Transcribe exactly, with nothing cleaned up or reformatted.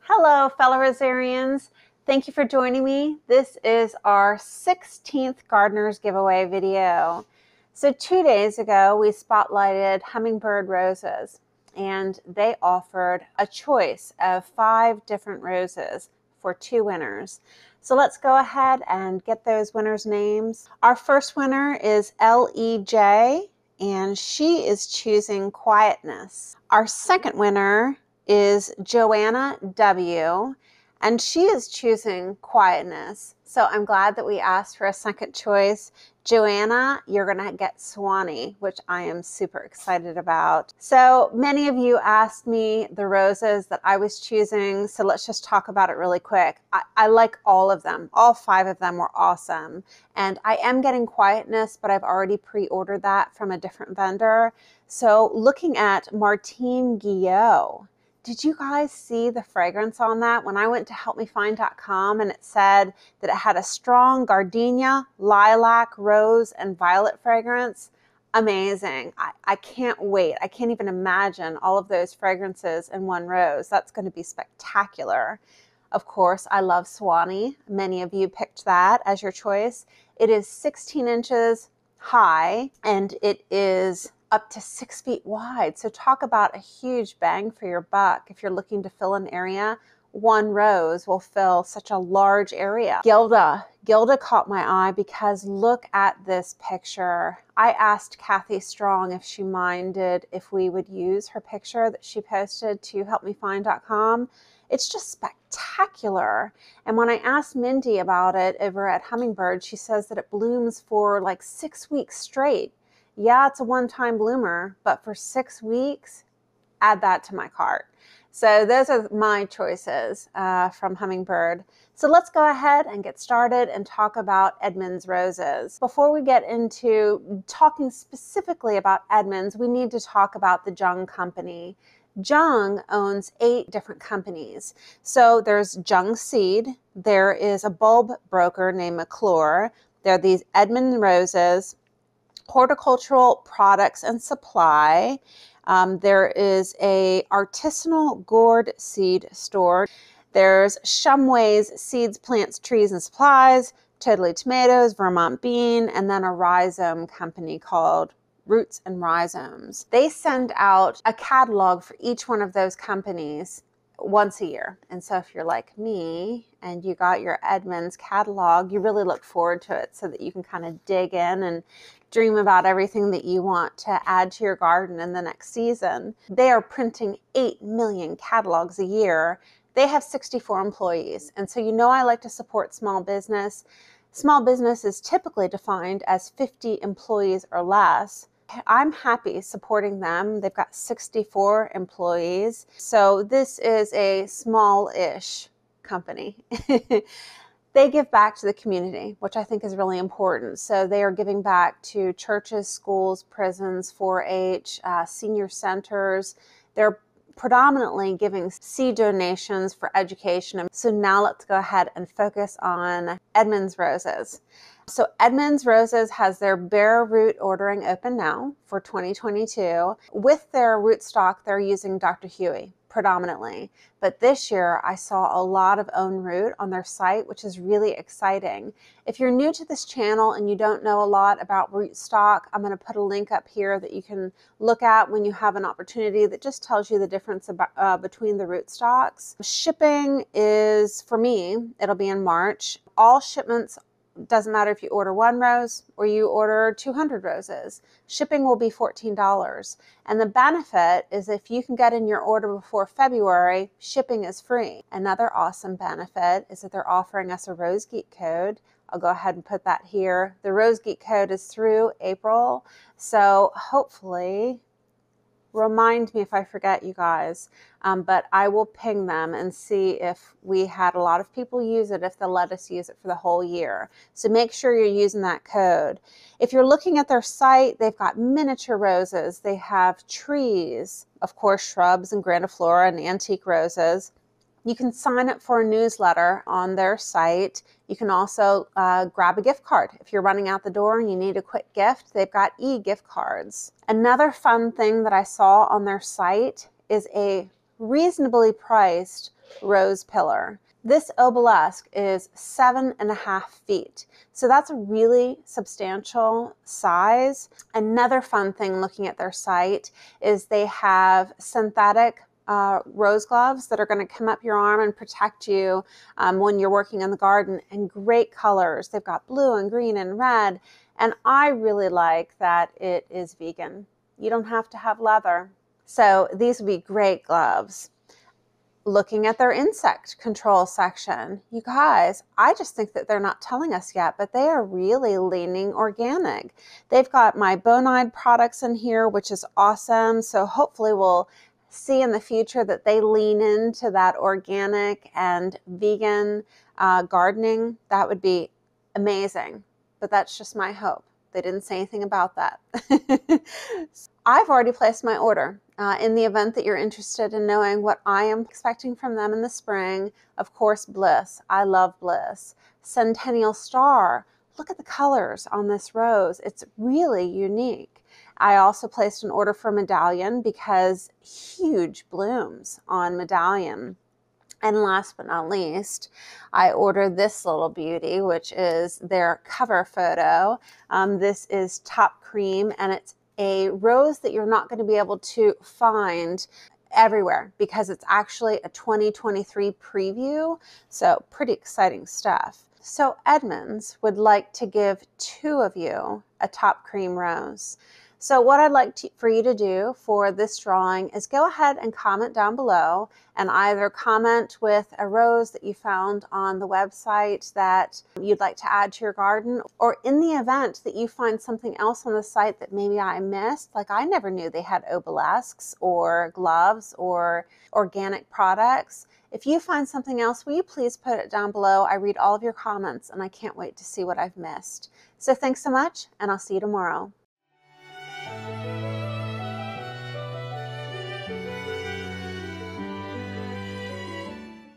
Hello, fellow Rosarians. Thank you for joining me. This is our sixteenth Gardener's Giveaway video. So two days ago, we spotlighted Hummingbird Roses, and they offered a choice of five different roses for two winners. So let's go ahead and get those winners' names. Our first winner is L E J, and she is choosing Quietness. Our second winner is Joanna W, and she is choosing Quietness. So I'm glad that we asked for a second choice. Joanna, you're gonna get Swanee, which I am super excited about. So many of you asked me the roses that I was choosing, so let's just talk about it really quick. I, I like all of them. All five of them were awesome. And I am getting Quietness, but I've already pre-ordered that from a different vendor. So looking at Martine Guillot, did you guys see the fragrance on that? When I went to help me find dot com and it said that it had a strong gardenia, lilac, rose, and violet fragrance, amazing. I, I can't wait. I can't even imagine all of those fragrances in one rose. That's going to be spectacular. Of course, I love Swanee. Many of you picked that as your choice. It is sixteen inches high and it is up to six feet wide. So talk about a huge bang for your buck. If you're looking to fill an area, one rose will fill such a large area. Gilda. Gilda caught my eye because look at this picture. I asked Kathy Strong if she minded if we would use her picture that she posted to help me find dot com. It's just spectacular. And when I asked Mindy about it over at Hummingbird, she says that it blooms for like six weeks straight. Yeah, it's a one-time bloomer, but for six weeks, add that to my cart. So those are my choices uh, from Hummingbird. So let's go ahead and get started and talk about Edmunds Roses. Before we get into talking specifically about Edmunds, we need to talk about the Jung Company. Jung owns eight different companies. So there's Jung Seed, there is a bulb broker named McClure, there are these Edmunds Roses, Horticultural Products and Supply. Um, there is a artisanal gourd seed store. There's Shumway's Seeds, Plants, Trees, and Supplies, Totally Tomatoes, Vermont Bean, and then a rhizome company called Roots and Rhizomes. They send out a catalog for each one of those companies once a year. And so if you're like me and you got your Edmunds catalog, you really look forward to it so that you can kind of dig in and dream about everything that you want to add to your garden in the next season. They are printing eight million catalogs a year. They have sixty-four employees. And so you know I like to support small business. Small business is typically defined as fifty employees or less. I'm happy supporting them. They've got sixty-four employees. So this is a small-ish company. They give back to the community, which I think is really important. So they are giving back to churches, schools, prisons, four H, uh, senior centers. They're predominantly giving seed donations for education. So now let's go ahead and focus on Edmunds Roses. So Edmunds Roses has their bare root ordering open now for twenty twenty-two. With their rootstock, they're using Doctor Huey predominantly. But this year, I saw a lot of own root on their site, which is really exciting. If you're new to this channel and you don't know a lot about rootstock, I'm going to put a link up here that you can look at when you have an opportunity that just tells you the difference about, uh, between the rootstocks. Shipping is, for me, it'll be in March. All shipments, doesn't matter if you order one rose or you order two hundred roses. Shipping will be fourteen dollars. And the benefit is if you can get in your order before February, shipping is free. Another awesome benefit is that they're offering us a Rose Geek code. I'll go ahead and put that here. The Rose Geek code is through April. So hopefully, remind me if I forget, you guys, um, but I will ping them and see if we had a lot of people use it, if they'll let us use it for the whole year. So make sure you're using that code. If you're looking at their site, they've got miniature roses. They have trees, of course, shrubs and grandiflora and antique roses. You can sign up for a newsletter on their site. You can also uh, grab a gift card. If you're running out the door and you need a quick gift, they've got e-gift cards. Another fun thing that I saw on their site is a reasonably priced rose pillar. This obelisk is seven and a half feet. So that's a really substantial size. Another fun thing looking at their site is they have synthetic uh, rose gloves that are going to come up your arm and protect you um, when you're working in the garden, and great colors. They've got blue and green and red. And I really like that it is vegan. You don't have to have leather. So these would be great gloves. Looking at their insect control section, you guys, I just think that they're not telling us yet, but they are really leaning organic. They've got my Bonide products in here, which is awesome. So hopefully we'll see in the future that they lean into that organic and vegan uh, gardening. That would be amazing, but that's just my hope. They didn't say anything about that. I've already placed my order. Uh, in the event that you're interested in knowing what I am expecting from them in the spring, of course, Bliss. I love Bliss. Centennial Star. Look at the colors on this rose. It's really unique. I also placed an order for Medallion because huge blooms on Medallion. And last but not least, I ordered this little beauty, which is their cover photo. Um, this is Top Cream, and it's a rose that you're not going to be able to find everywhere because it's actually a twenty twenty-three preview. So pretty exciting stuff. So Edmunds would like to give two of you a Top Cream rose. So what I'd like to, for you to do for this drawing is go ahead and comment down below, and either comment with a rose that you found on the website that you'd like to add to your garden, or in the event that you find something else on the site that maybe I missed, like I never knew they had obelisks or gloves or organic products. If you find something else, will you please put it down below? I read all of your comments and I can't wait to see what I've missed. So thanks so much, and I'll see you tomorrow.